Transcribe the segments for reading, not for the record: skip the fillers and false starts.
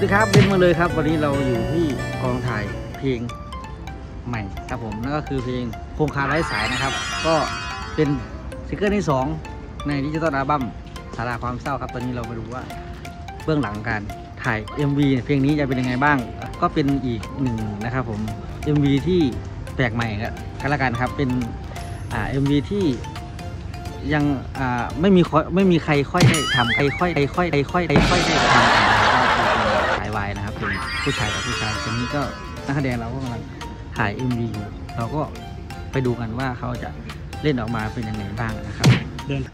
ดีครับเล่นมาเลยครับวันนี้เราอยู่ที่กองถ่ายเพลงใหม่ครับผมนั่นก็คือเพลงโครงคาไร้สายนะครับก็เป็นซิงเกิลที่2ในดิจิตอลอัลบั้มสาราความเศร้าครับตอนนี้เรามาดูว่าเบื้องหลังการถ่าย MV เพลงนี้จะเป็นยังไงบ้างก็เป็นอีกหนึ่งนะครับผม MV ที่แปลกใหม่กันละกันครับเป็นMV ที่ยังไม่มีใครค่อยได้ทำใครค่อยได้ทำถ่ายวายนะครับเป็นผู้ชายกับผู้ชายตอนนี้ก็นักแสดงเราก็กำลังถ่าย MV อยู่เราก็ไปดูกันว่าเขาจะเล่นออกมาเป็นยังไงบ้างนะครับเดิน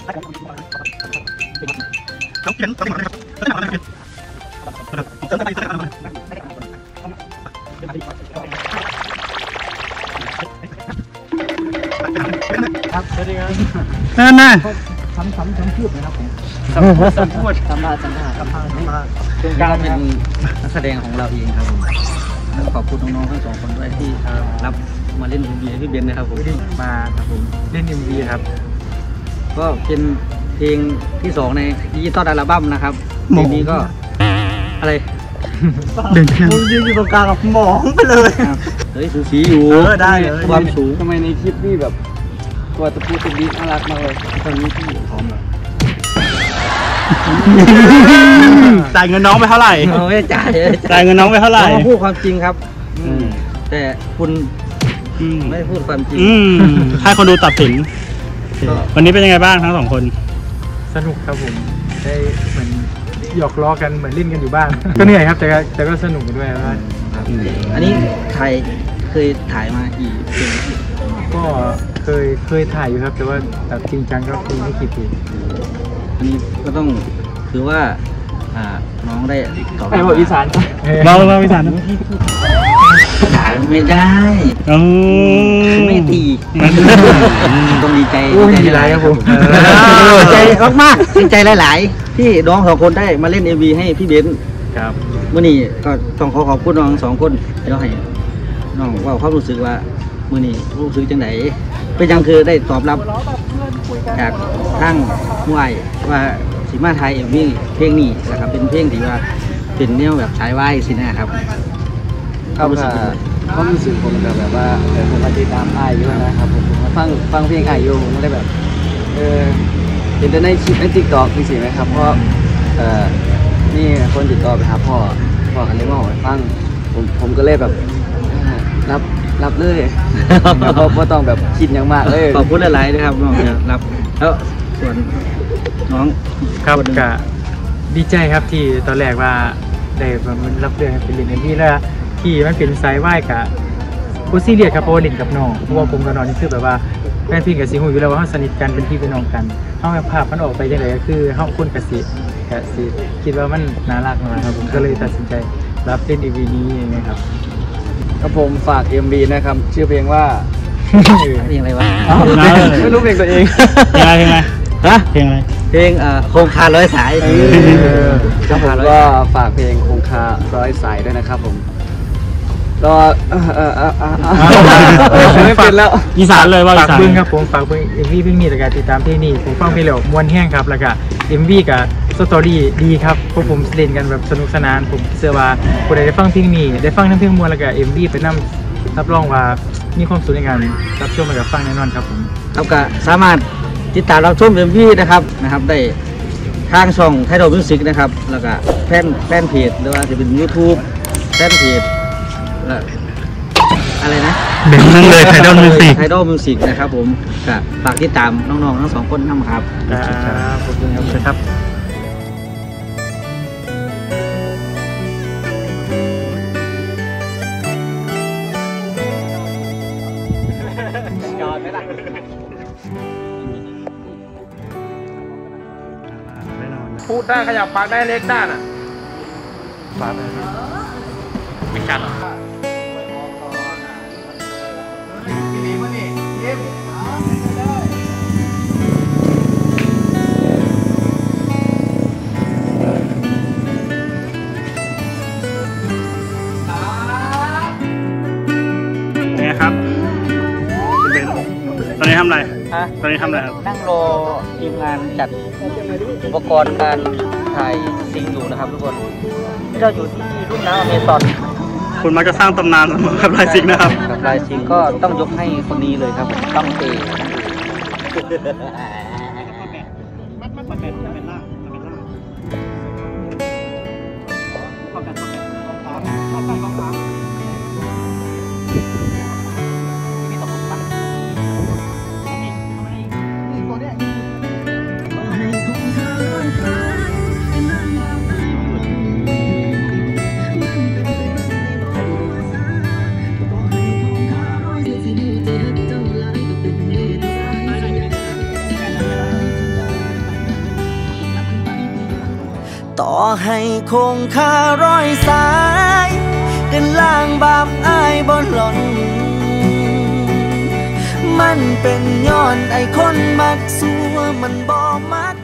ครับสวัสดีครับน่าทำพูดนะครับผมทำพูดทำมาตรงกลางเป็นนักแสดงของเราเองครับผมต้องขอบคุณน้องๆทั้ง2 คนด้วยที่รับมาเล่น MV ให้พี่เบนนะครับผมมาครับผมเล่น MV ครับก็เป็นเพลงที่2ในดิจิตอลอัลบั้มนะครับเพลงนี้ก็อะไรเดินมึงยืนอยู่ตรงกลางกับหมองไปเลยเฮ้ยสูสีอยู่ได้เลยความสูงทำไมในคลิปนี่แบบตัวตะปูตะบีน่ารักมากเลยตอนนี้พี่พร้อมแล้วจ่ายเงินน้องไปเท่าไหร่ไม่จ่ายเงินน้องไปเท่าไหร่พูดความจริงครับแต่คุณไม่พูดความจริงให้คนดูตัดสินวันนี้เป็นยังไงบ้างทั้ง2 คนสนุกครับผมได้เหมือนหยอกล้อกันเหมือนเล่นกันอยู่บ้านก็เหนื่อยครับแต่ก็สนุกด้วยว่าอันนี้เคยถ่ายมากี่เพลงก็เคยถ่ายอยู่ครับแต่ว่าแบบจริงจังก็คือไม่กี่ปีอันนี้ก็ต้องคือว่าน้องได้ตอบบอกอีสานเราอีสานถ่ายไม่ได้ไม่ตีต้องดีใจหลายครับผมใจมากๆใจหลายๆที่น้อง2 คนได้มาเล่น MV ให้พี่เบนครับเมื่อนี้ก็ต้องขอบคุณน้อง2 คนเดี๋ยวให้น้องว่าความรู้สึกว่าเมื่อนี้รู้สึกจังไหนเป็นยังคือได้ตอบรับจากทางมวยว่าสิมาไทยMVเพลงนี้นะครับเป็นเพลงที่ว่าเป็นแนวแบบสายวายสินะครับความรู้สึกผมแบบว่าผมมาติดตามอ้ายอยู่นะครับผมฟังเพลงอ้ายอยู่ผมก็ได้แบบเห็นแต่ในคลิปในติ๊กต็อกนี่สิไหมครับเพราะนี่คนติดต่อไปหาพ่อกันเลยว่าฟังผมก็เลยแบบรับเลยเพราะต้องแบบคิดอย่างมากเลยขอบคุณหลายๆนะครับน้องรับแล้วส่วนน้องครับก็ดีใจครับที่ตอนแรกว่าได้มันรับเรื่องเป็นเรื่องที่แล้วที่มันเป็นสายไหว้กับโคซีเรียครับโปรลินกับน้องเพราะว่าผมกับน้องนี่คือแบบว่าแฟนพี่กับซีหูอยู่แล้วว่าเขาสนิทกันเป็นพี่เป็นน้องกันเขาภาพมันออกไปยังไงก็คือเขาคุ้นกับซีคิดว่ามันน่ารักมากครับผมก็เลยตัดสินใจรับเล่น MV นี้นะครับครับผมฝาก MV นะครับชื่อเพลงว่าเพลงอะไรวะไม่รู้เพลงตัวเองเพลงอะไรฮะเพลงอะไรเพลงโครงคาร้อยสายครับผมก็ฝากเพลงโครงคาร้อยสายด้วยนะครับผมก็ไม่เป็นแล้วอีสานเลยว่าอีสานครับผมฝากเพลง MV เพลงนี้แล้วก็ติดตามเพลงนี้ผมฟังเพลงแล้วม้วนแห้งครับแล้วก็ MV กับสตอรี่ดีครับพวกผมเล่นกันแบบสนุกสนานผมเชื่อว่าผู้ใดได้ฟังเพลงนี้ได้ฟังทั้งเพลงม้วนแล้วก็ MV ไปนำรับรองว่ามีความสุขในการรับชมและฟังแน่นอนครับผมครับก็สามารถติดตามรับชม MV นะครับได้ทางช่องไทยดอลมิวสิกนะครับแล้วก็แฟนเพจหรือว่าจะเป็น YouTube แฟนเพจอะไรนะนั่นเลยไทยดอลมิวสิกนะครับผมก็ฝากติดตามน้องๆทั้ง2 คนนะครับขอบคุณครับพูดได้ขยับปากได้เล็กด้านอ่ะปากได้ไม่ชัดหรอเนี่ยครับตอนนี้ทำอะไรตอนนี้ทำอะไรครับนั่งรอทีมงานจัดอุปกรณ์การถ่ายซิงอยู่นะครับทุกคนเราอยู่ที่ลุ่มน้ำอเมซอนคุณมักจะสร้างตำนานเสมอกับลายซิงนะครับกับลายซิงก็ต้องยกให้คนนี้เลยครับผมต้องเตต่อให้คงคารอยสายกันล่างบาปอ้ายบนหล่นมันเป็นย้อนไอ้คนมักสัวมันบ่มัก